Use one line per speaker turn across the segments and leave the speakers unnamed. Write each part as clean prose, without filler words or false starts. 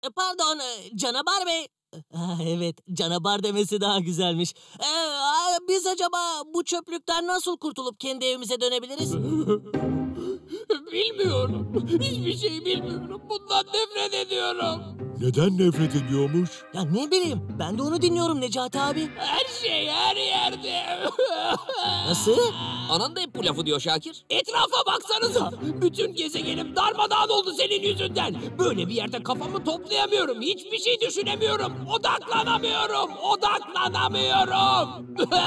Pardon, Canabar Bey. Evet, Canabar demesi daha güzelmiş. Biz acaba bu çöplükten nasıl kurtulup kendi evimize dönebiliriz?
Bilmiyorum. Hiçbir şey bilmiyorum. Bundan nefret ediyorum.
Neden nefret ediyormuş?
Ya ne bileyim, ben de onu dinliyorum Necati abi.
Her şey her yerde.
Nasıl?
Anan da hep bu lafı diyor Şakir.
Etrafa baksanıza. Bütün gezegenim darmadağın oldu senin yüzünden. Böyle bir yerde kafamı toplayamıyorum. Hiçbir şey düşünemiyorum. Odaklanamıyorum.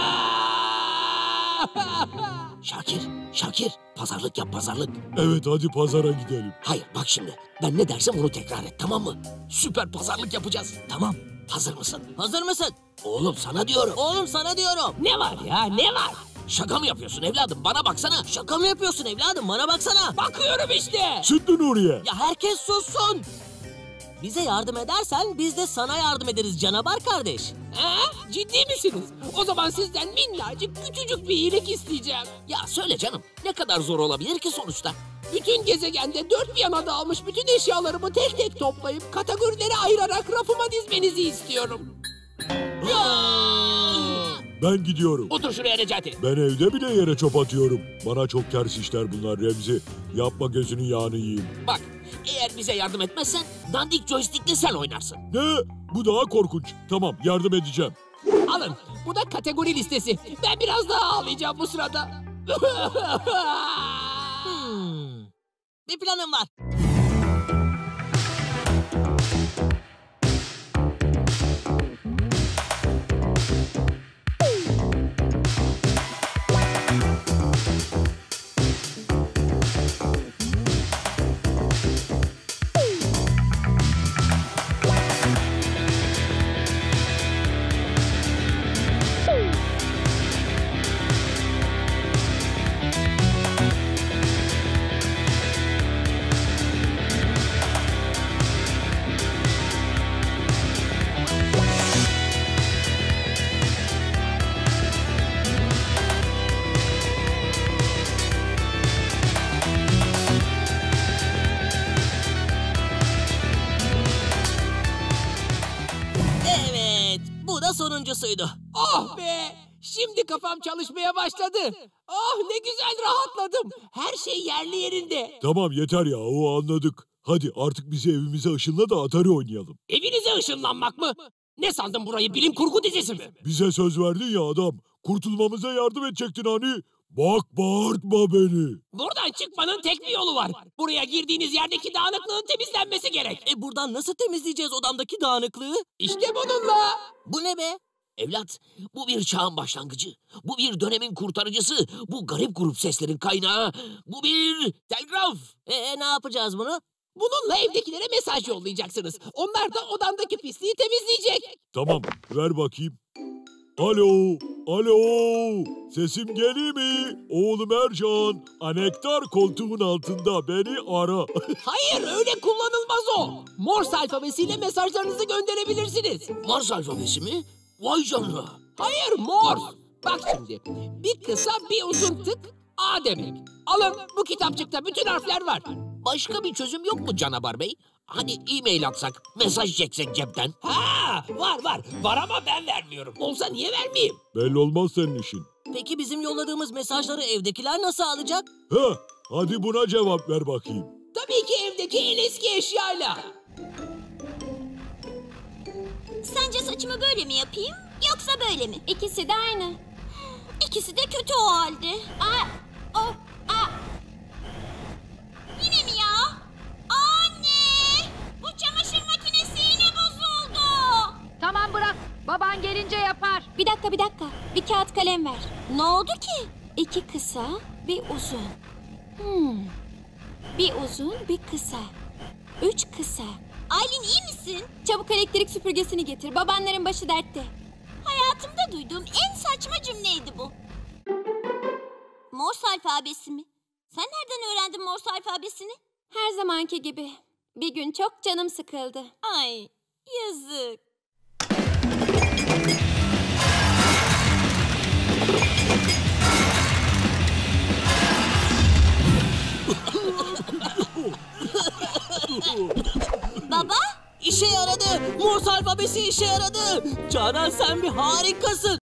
Şakir, pazarlık yap, pazarlık.
Evet, hadi pazara gidelim.
Hayır, bak şimdi, ben ne dersem onu tekrar et, tamam mı? Süper pazarlık yapacağız.
Tamam.
Hazır mısın?
Hazır mısın?
Oğlum sana diyorum.
Oğlum sana diyorum.
Ne var ya, ne var?
Şaka mı yapıyorsun evladım? Bana baksana.
Şaka mı yapıyorsun evladım? Bana baksana.
Bakıyorum işte.
Sütlü Nuriye.
Ya herkes sussun. Bize yardım edersen biz de sana yardım ederiz Canabar kardeş.
Ha? Ciddi misiniz? O zaman sizden minnacık küçücük bir iyilik isteyeceğim.
Ya söyle canım, ne kadar zor olabilir ki sonuçta?
Bütün gezegende dört bir yana dağılmış bütün eşyalarımı tek tek toplayıp kategorilere ayırarak rafıma dizmenizi istiyorum.
Ben gidiyorum.
Otur şuraya Necati.
Ben evde bile yere çöp atıyorum. Bana çok ters işler bunlar Remzi. Yapma, gözünün yağını yiyeyim.
Bak, eğer bize yardım etmezsen dandik joystick'le sen oynarsın.
Ne? Bu daha korkunç. Tamam, yardım edeceğim.
Alın. Bu da kategori listesi. Ben biraz daha ağlayacağım bu sırada.
Bir planım var. Evet, bu da sonuncusuydu.
Oh be! Şimdi kafam çalışmaya başladı. Oh ne güzel rahatladım. Her şey yerli yerinde.
Tamam, yeter ya, o anladık. Hadi artık bizi evimize ışınla da Atari oynayalım.
Evinize ışınlanmak mı? Ne sandın burayı, bilim kurgu dizisi mi?
Bize söz verdin ya adam. Kurtulmamıza yardım edecektin hani. Bak, bağırtma beni.
Buradan çıkmanın tek bir yolu var. Buraya girdiğiniz yerdeki dağınıklığın temizlenmesi gerek.
Buradan nasıl temizleyeceğiz odamdaki dağınıklığı?
İşte bununla.
Bu ne be?
Evlat, bu bir çağın başlangıcı. Bu bir dönemin kurtarıcısı. Bu garip grup seslerin kaynağı. Bu bir telgraf.
Ne yapacağız bunu?
Bununla evdekilere mesaj yollayacaksınız. Onlar da odandaki pisliği temizleyecek.
Tamam, ver bakayım. Alo, alo. Sesim geliyor mi? Oğlum Ercan, anektar koltuğun altında, beni ara.
Hayır, öyle kullanılmaz o. Morse alfabesiyle mesajlarınızı gönderebilirsiniz.
Morse alfabesi mi? Vay canına.
Hayır, Morse. Bak şimdi, bir kısa bir uzun tık A demek. Alın, bu kitapçıkta bütün harfler var.
Başka bir çözüm yok mu Canabar Bey? Hani e-mail atsak, mesaj çeksek cepten?
Ha, var ama ben vermiyorum. Olsa niye vermeyeyim?
Belli olmaz senin işin.
Peki bizim yolladığımız mesajları evdekiler nasıl alacak?
Hadi buna cevap ver bakayım.
Tabii ki evdeki en eski eşyayla.
Sence saçımı böyle mi yapayım yoksa böyle mi? İkisi de aynı. İkisi de kötü o halde. Yine mi ya? Anne! Bu çamaşır makinesi yine bozuldu.
Tamam bırak. Baban gelince yapar.
Bir dakika. Bir kağıt kalem ver. Ne oldu ki? 2 kısa, bir uzun. Bir uzun, bir kısa. 3 kısa. Aylin iyi misin? Çabuk elektrik süpürgesini getir. Babanların başı dertte. Hayatımda duyduğum en saçma cümleydi bu. Morse alfabesi mi? Sen nereden öğrendin Morse alfabesini? Her zamanki gibi. Bir gün çok canım sıkıldı. Ay, yazık. Baba?
işe yaradı. Morse alfabesi işe yaradı. Canan sen bir harikasın.